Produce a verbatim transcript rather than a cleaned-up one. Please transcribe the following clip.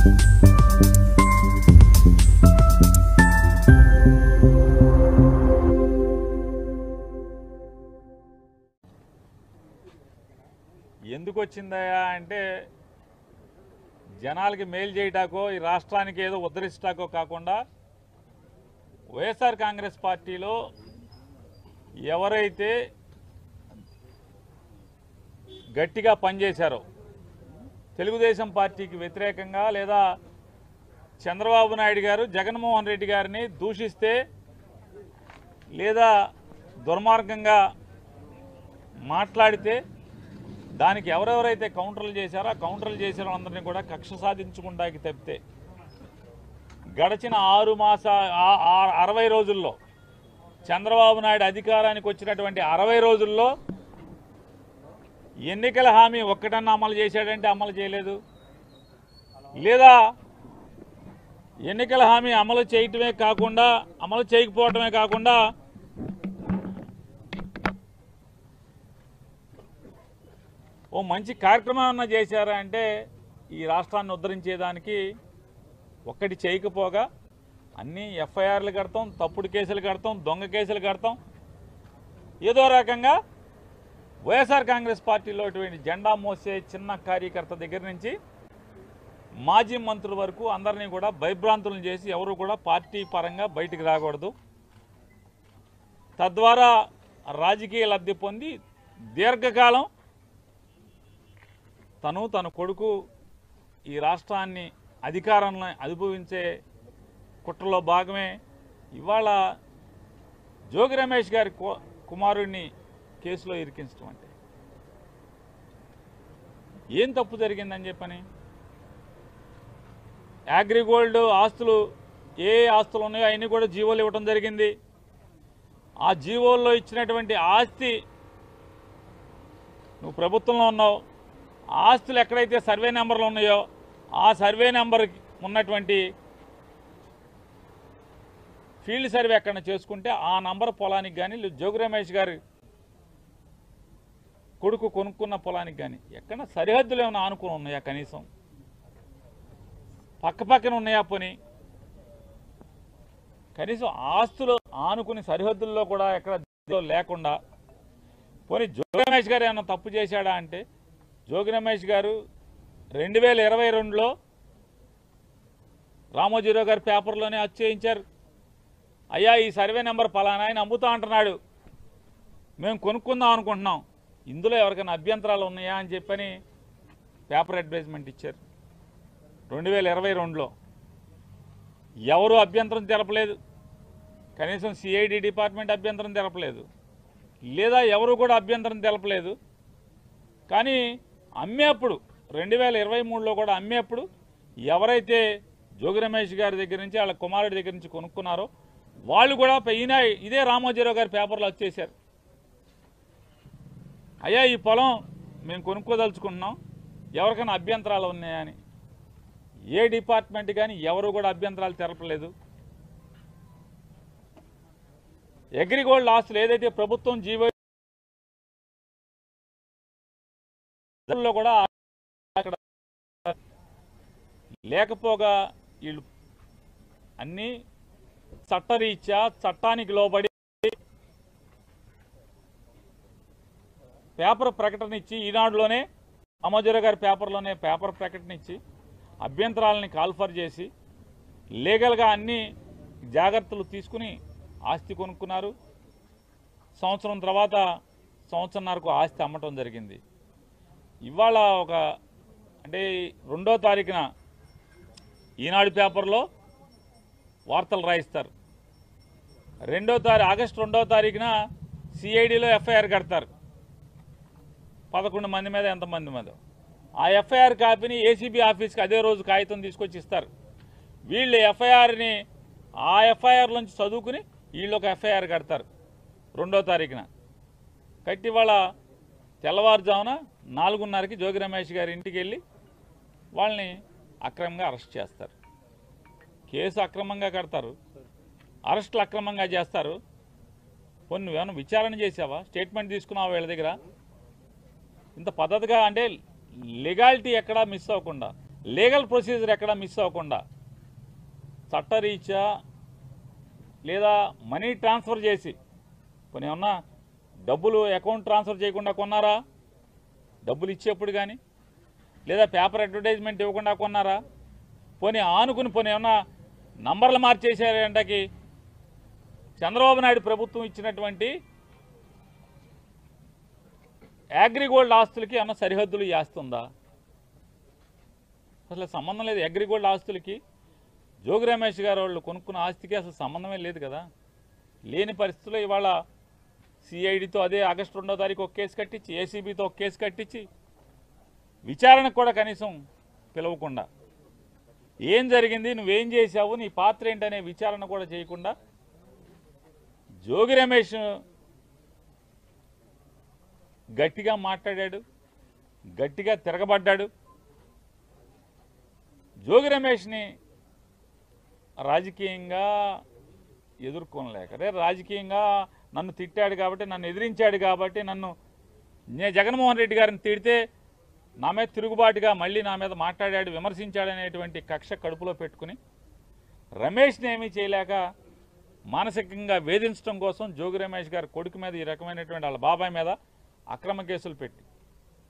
ఎందుకు వచ్చిందయా అంటే జనాలకి మేలు చేయటాకో ఈ రాష్ట్రానికి ఏదో ఉద్ధరించటాకో కాకుండా వైఎస్ఆర్ కాంగ్రెస్ పార్టీలో ఎవరైతే గట్టిగా పనిచేశారో తెలుగుదేశం పార్టీకి వ్యతిరేకంగా లేదా చంద్రబాబు నాయుడు గారు జగన్మోహన్ రెడ్డి గారిని దూషిస్తే లేదా దుర్మార్గంగా మాట్లాడితే దానికి ఎవరెవరైతే కౌంటర్లు చేశారో ఆ కౌంటర్లు చేసిన వాళ్ళందరినీ కూడా కక్ష సాధించుకుంటాకి తప్పితే గడిచిన ఆరు మాస అరవై రోజుల్లో చంద్రబాబు నాయుడు అధికారానికి వచ్చినటువంటి అరవై రోజుల్లో ఎన్నికల హామీ ఒక్కటన్నా అమలు చేశాడంటే అమలు చేయలేదు, లేదా ఎన్నికల హామీ అమలు చేయటమే కాకుండా అమలు చేయకపోవటమే కాకుండా ఓ మంచి కార్యక్రమం అన్న చేశారా అంటే ఈ రాష్ట్రాన్ని ఉద్ధరించేదానికి ఒక్కటి చేయకపోగా అన్నీ ఎఫ్ఐఆర్లు కడతాం, తప్పుడు కేసులు కడతాం, దొంగ కేసులు కడతాం. ఏదో రకంగా వైఎస్ఆర్ కాంగ్రెస్ పార్టీలో ఇటువంటి జెండా మోసే చిన్న కార్యకర్త దగ్గర నుంచి మాజీ మంత్రుల వరకు అందరినీ కూడా భయభ్రాంతులను చేసి ఎవరు కూడా పార్టీ పరంగా బయటికి రాకూడదు, తద్వారా రాజకీయ లబ్ధి పొంది దీర్ఘకాలం తను తన కొడుకు ఈ రాష్ట్రాన్ని అధికారాన్ని అనుభవించే కుట్రలో భాగమే ఇవాళ జోగి రమేష్ గారి కుమారుడిని కేసులో ఇరికించడం. అంటే ఏం తప్పు జరిగిందని చెప్పని అగ్రిగోల్డ్ ఆస్తులు ఏ ఆస్తులు ఉన్నాయో అవన్నీ కూడా జీవోలు ఇవ్వడం జరిగింది. ఆ జీవోల్లో ఇచ్చినటువంటి ఆస్తి నువ్వు ప్రభుత్వంలో ఉన్నావు, ఆస్తులు ఎక్కడైతే సర్వే నెంబర్లు ఉన్నాయో ఆ సర్వే నెంబర్ ఉన్నటువంటి ఫీల్డ్ సర్వే ఎక్కడ చేసుకుంటే ఆ నంబర్ పొలానికి కానీ జోగి రమేష్ గారి కొడుకు కొనుక్కున్న పొలానికి కానీ ఎక్కడ సరిహద్దులు ఏమైనా ఆనుకుని ఉన్నాయా, కనీసం పక్క పక్కన ఉన్నాయా, పోనీ కనీసం ఆస్తులు ఆనుకుని సరిహద్దుల్లో కూడా ఎక్కడ లేకుండా పోనీ జోగి రమేష్ గారు ఏమైనా తప్పు చేశాడా అంటే జోగి రమేష్ గారు రెండు వేల ఇరవై రెండులో రామోజీరావు గారి పేపర్లోనే అచ్చేయించారు. అయ్యా ఈ సర్వే నెంబర్ పలానా ఆయన అమ్ముతా అంటున్నాడు, మేము కొనుక్కుందాం అనుకుంటున్నాం, ఇందులో ఎవరికైనా అభ్యంతరాలు ఉన్నాయా అని చెప్పని పేపర్ అడ్వర్టైజ్మెంట్ ఇచ్చారు. రెండు వేల ఇరవై రెండులో ఎవరు అభ్యంతరం తెలపలేదు, కనీసం సిఐడి డిపార్ట్మెంట్ అభ్యంతరం తెలపలేదు, లేదా ఎవరు కూడా అభ్యంతరం తెలపలేదు. కానీ అమ్మేప్పుడు రెండు వేల ఇరవై మూడులో కూడా అమ్మేప్పుడు ఎవరైతే జోగి రమేష్ గారి దగ్గర నుంచి వాళ్ళ కుమారుడి దగ్గర నుంచి కొనుక్కున్నారో వాళ్ళు కూడా ఈయన ఇదే రామోజీరావు గారి పేపర్లో వచ్చేసారు. అయ్యా ఈ పొలం మేము కొనుక్కోదలుచుకుంటున్నాం, ఎవరికైనా అభ్యంతరాలు ఉన్నాయని ఏ డిపార్ట్మెంట్ కానీ ఎవరు కూడా అభ్యంతరాలు తెలపలేదు. అగ్రిగోల్డ్ ఆస్తులు ఏదైతే ప్రభుత్వం జీవో కూడా అక్కడ లేకపోగా వీళ్ళు అన్నీ చట్టరీత్యా చట్టానికి లోబడి పేపర్ ప్రకటన ఇచ్చి ఈనాడులోనే రామోజీరావు గారి పేపర్లోనే పేపర్ ప్రకటన ఇచ్చి అభ్యంతరాలని కాల్ఫర్ చేసి లీగల్గా అన్ని జాగ్రత్తలు తీసుకుని ఆస్తి కొనుక్కున్నారు. సంవత్సరం తర్వాత సంవత్సరంన్నరకు ఆస్తి అమ్మటం జరిగింది. ఇవాళ ఒక అంటే రెండో తారీఖున ఈనాడు పేపర్లో వార్తలు రాయిస్తారు, రెండో తారీఖు ఆగస్టు రెండో తారీఖున సిఐడిలో ఎఫ్ఐఆర్ కడతారు పదకొండు మంది మీద ఎంతమంది మీద. ఆ ఎఫ్ఐఆర్ కాపీని ఏసీబీ ఆఫీస్కి అదే రోజు కాగితం తీసుకొచ్చి ఇస్తారు. వీళ్ళు ఎఫ్ఐఆర్ని ఆ ఎఫ్ఐఆర్ నుంచి చదువుకుని వీళ్ళు ఒక ఎఫ్ఐఆర్ కడతారు రెండో తారీఖున. కట్టి వాళ్ళ తెల్లవారుజామున నాలుగున్నరకి జోగి రమేష్ గారి ఇంటికి వెళ్ళి వాళ్ళని అక్రమంగా అరెస్ట్ చేస్తారు. కేసు అక్రమంగా కడతారు, అరెస్టులు అక్రమంగా చేస్తారు. కొన్ని నువ్వేమన్నా విచారణ చేసావా, స్టేట్మెంట్ తీసుకున్నావా వీళ్ళ దగ్గర? ఇంత పద్ధతిగా అంటే లీగాలిటీ ఎక్కడా మిస్ అవ్వకుండా లీగల్ ప్రొసీజర్ ఎక్కడ మిస్ అవ్వకుండా చట్టరీత్యా లేదా మనీ ట్రాన్స్ఫర్ చేసి కొన్ని ఏమన్నా డబ్బులు అకౌంట్ ట్రాన్స్ఫర్ చేయకుండా కొన్నారా? డబ్బులు ఇచ్చేప్పుడు కానీ లేదా పేపర్ అడ్వర్టైజ్మెంట్ ఇవ్వకుండా కొన్నారా? పోనీ ఆనుకుని పోనీ ఏమన్నా నంబర్లు మార్చేసారంటకి చంద్రబాబు నాయుడు ప్రభుత్వం ఇచ్చినటువంటి అగ్రిగోల్డ్ ఆస్తులకి ఏమన్నా సరిహద్దులు చేస్తుందా? అసలు సంబంధం లేదు. అగ్రిగోల్డ్ ఆస్తులకి జోగి రమేష్ గారు వాళ్ళు కొనుక్కున్న ఆస్తికి అసలు సంబంధమే లేదు కదా. లేని పరిస్థితుల్లో ఇవాళ సిఐడితో అదే ఆగస్టు రెండో తారీఖు ఒక కేసు కట్టించి ఏసీబీతో ఒక కేసు కట్టించి విచారణకు కూడా కనీసం పిలవకుండా ఏం జరిగింది, నువ్వేం చేశావు, నీ పాత్ర ఏంటనే విచారణ కూడా చేయకుండా జోగి రమేష్ గట్టిగా మాట్లాడాడు, గట్టిగా తిరగబడ్డాడు. జోగి రమేష్ని రాజకీయంగా ఎదుర్కొనలేక రే రాజకీయంగా నన్ను తిట్టాడు కాబట్టి, నన్ను ఎదిరించాడు కాబట్టి, నన్ను నేను జగన్మోహన్ రెడ్డి గారిని తిడితే నా మీద తిరుగుబాటుగా మళ్ళీ నా మీద మాట్లాడాడు, విమర్శించాడనేటువంటి కక్ష కడుపులో పెట్టుకుని రమేష్ని ఏమీ చేయలేక మానసికంగా వేధించడం కోసం జోగి రమేష్ గారి కొడుకు మీద ఈ రకమైనటువంటి వాళ్ళ బాబాయ్ మీద అక్రమ కేసులు పెట్టి